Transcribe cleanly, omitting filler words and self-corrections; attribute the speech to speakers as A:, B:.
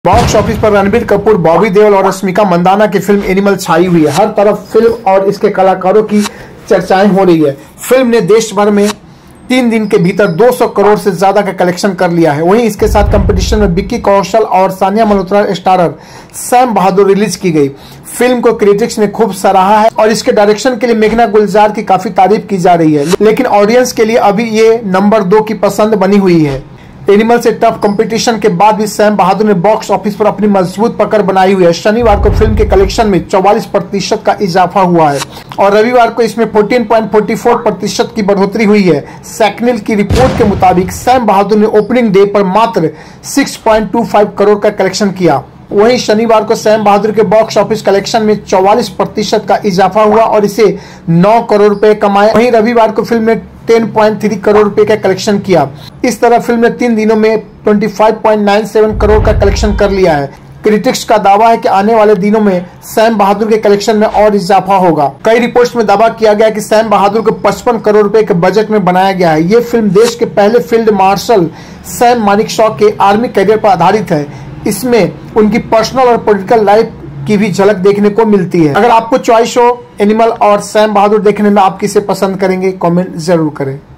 A: Box office पर रणबीर कपूर, बॉबी देओल और रश्मिका मंदाना की फिल्म एनिमल छाई हुई है। हर तरफ फिल्म और इसके कलाकारों की चर्चाएं हो रही है। फिल्म ने देश भर में 3 दिन के भीतर 200 करोड़ से ज्यादा का कलेक्शन कर लिया है। वहीं इसके साथ कंपटीशन में विक्की कौशल और सानिया मल्होत्रा स्टारर सैम बहादुर रिलीज की गई। फिल्म को क्रिटिक्स ने खूब सराहा है और इसके डायरेक्शन के लिए मेघना गुलजार की काफी तारीफ की जा रही है, लेकिन ऑडियंस के लिए अभी ये नंबर 2 की पसंद बनी हुई है। एनिमल से टफ कंपटीशन के बाद भी सैम बहादुर ने बॉक्स ऑफिस पर अपनी मजबूत पकड़ बनाई हुई है। शनिवार को फिल्म के कलेक्शन में 44% का इजाफा हुआ है और रविवार को इसमें 14.44% की बढ़ोतरी हुई है। सैकनिल की रिपोर्ट के मुताबिक सैम बहादुर ने ओपनिंग डे पर मात्र 6.25 करोड़ का कलेक्शन किया। वहीं शनिवार को सैम बहादुर के बॉक्स ऑफिस कलेक्शन में 44% का इजाफा हुआ और इसे 9 करोड़ रुपए कमाए। वहीं रविवार को फिल्म ने 10.3 करोड़ रुपए का कलेक्शन किया। इस तरह फिल्म ने 3 दिनों में 25.97 करोड़ का कलेक्शन कर लिया है। क्रिटिक्स का दावा है कि आने वाले दिनों में सैम बहादुर के कलेक्शन में और इजाफा होगा। कई रिपोर्ट्स में दावा किया गया कि सैम बहादुर को 55 करोड़ रुपए के बजट में बनाया गया है। ये फिल्म देश के पहले फील्ड मार्शल सैम मानेकशॉ के आर्मी कैरियर पर आधारित है। इसमें उनकी पर्सनल और पॉलिटिकल लाइफ की भी झलक देखने को मिलती है। अगर आपको चॉइस हो एनिमल और सैम बहादुर देखने में, आप किसे पसंद करेंगे? कमेंट जरूर करें।